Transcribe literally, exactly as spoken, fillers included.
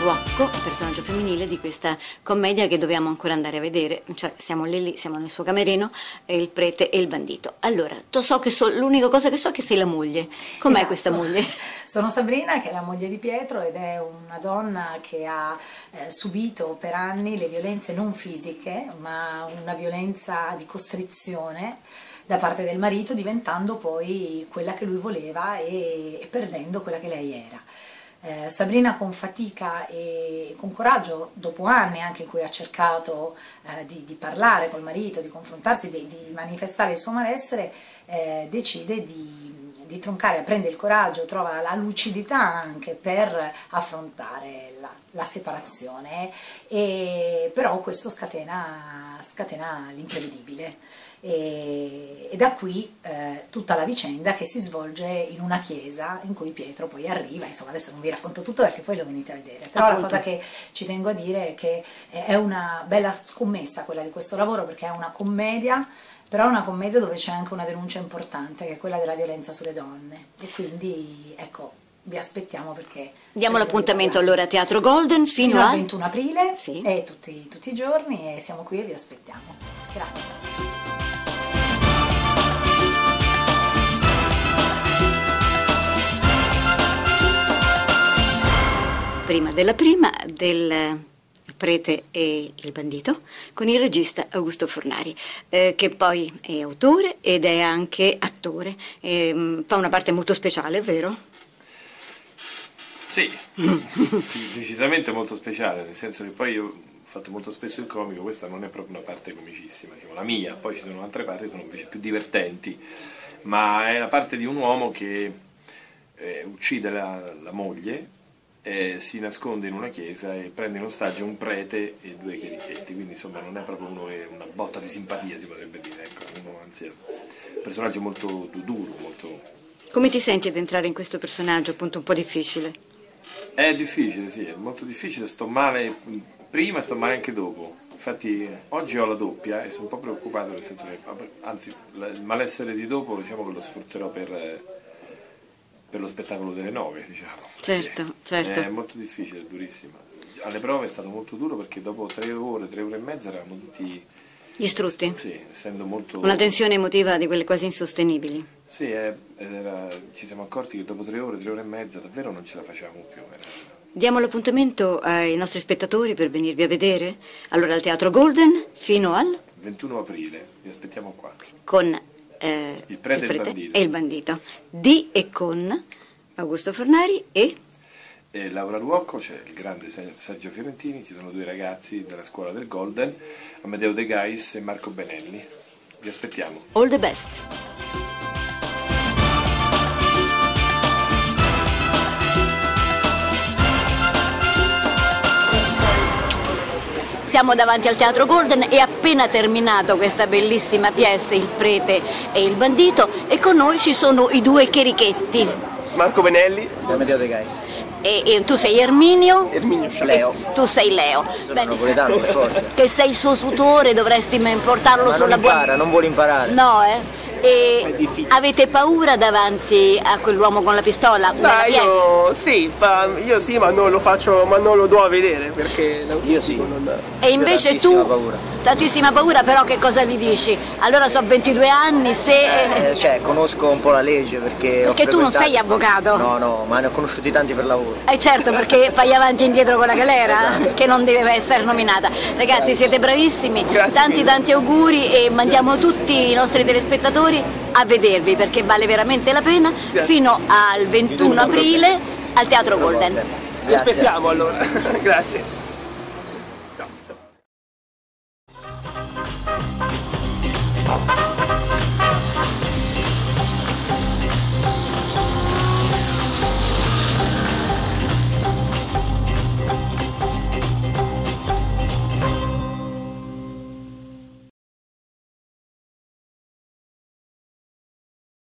Rocco, il personaggio femminile di questa commedia che dobbiamo ancora andare a vedere, cioè siamo lì, lì siamo nel suo camerino, il prete e il bandito. Allora, so che so, l'unica cosa che so è che sei la moglie. Com'è esatto. questa moglie? Sono Sabrina, che è la moglie di Pietro, ed è una donna che ha eh, subito per anni le violenze non fisiche, ma una violenza di costrizione da parte del marito, diventando poi quella che lui voleva e, e perdendo quella che lei era. Eh, Sabrina con fatica e con coraggio, dopo anni anche in cui ha cercato eh, di, di parlare col marito, di confrontarsi, di, di manifestare il suo malessere, eh, decide di, di troncare, prende il coraggio, trova la lucidità anche per affrontare la, la separazione, e, però questo scatena, scatena l'imprevedibile. E, e da qui eh, tutta la vicenda che si svolge in una chiesa in cui Pietro poi arriva. Insomma, adesso non vi racconto tutto perché poi lo venite a vedere, però appunto. La cosa che ci tengo a dire è che è una bella scommessa quella di questo lavoro, perché è una commedia, però è una commedia dove c'è anche una denuncia importante, che è quella della violenza sulle donne, e quindi ecco, vi aspettiamo, perché diamo l'appuntamento allora a Teatro Golden fino, fino a... al ventuno aprile, sì. E tutti, tutti i giorni, e siamo qui e vi aspettiamo. Grazie. Prima della prima del prete e il bandito, con il regista Augusto Fornari, eh, che poi è autore ed è anche attore, e, fa una parte molto speciale, vero? Sì, sì, decisamente molto speciale, nel senso che poi io ho fatto molto spesso il comico, questa non è proprio una parte comicissima, diciamo, la mia, poi ci sono altre parti che sono invece più divertenti, ma è la parte di un uomo che eh, uccide la, la moglie, Eh, si nasconde in una chiesa e prende in ostaggio un prete e due chierichetti, quindi insomma non è proprio uno, è una botta di simpatia, si potrebbe dire, ecco, uno, anzi è un personaggio molto duro, molto... Come ti senti ad entrare in questo personaggio, appunto un po' difficile? È difficile, sì, è molto difficile, sto male prima e sto male anche dopo, infatti oggi ho la doppia e sono un po' preoccupato, nel senso che, anzi, il malessere di dopo diciamo che lo sfrutterò per... per lo spettacolo delle nove, diciamo. Certo, certo. È molto difficile, è durissima. Alle prove è stato molto duro perché dopo tre ore, tre ore e mezza eravamo tutti... distrutti? Sì, essendo molto... Una tensione emotiva di quelle quasi insostenibili. Sì, è, era, ci siamo accorti che dopo tre ore, tre ore e mezza davvero non ce la facevamo più. Era... Diamo l'appuntamento ai nostri spettatori per venirvi a vedere. Allora al Teatro Golden fino al... ventuno aprile, vi aspettiamo qua. Con... Eh, il prete, il prete e, il bandito. e il bandito di e con Augusto Fornari e, e Laura Ruocco, c'è il grande Sergio Fiorentini, ci sono due ragazzi della scuola del Golden, Amedeo De Gais e Marco Benelli. Vi aspettiamo. All the best. Siamo davanti al Teatro Golden e appena terminato questa bellissima pièce, Il prete e il bandito, e con noi ci sono i due chierichetti. Marco Benelli e Amedeo De Gais. E, e tu sei Erminio? Erminio Leo. Tu sei Leo. Sono Bene. Napoletano per forza. Che sei il suo tutore, dovresti portarlo Ma sulla buona... non impara, non vuole imparare. No, eh? E avete paura davanti a quell'uomo con la pistola? Ah, io sì, ma io sì, ma non lo faccio, ma non lo do a vedere perché io sì. Non... E invece tu paura. Tantissima paura, però che cosa gli dici? Allora so ventidue anni, se... Eh, cioè, conosco un po' la legge perché... Perché tu non sei avvocato? No, no, ma ne ho conosciuti tanti per lavoro. Eh certo, perché fai avanti e indietro con la galera, esatto. Che non deve essere nominata. Ragazzi, siete bravissimi, Grazie tanti mille. tanti auguri e mandiamo tutti i nostri telespettatori a vedervi perché vale veramente la pena. Grazie. Fino al ventuno aprile al Teatro Golden. Vi aspettiamo allora, grazie.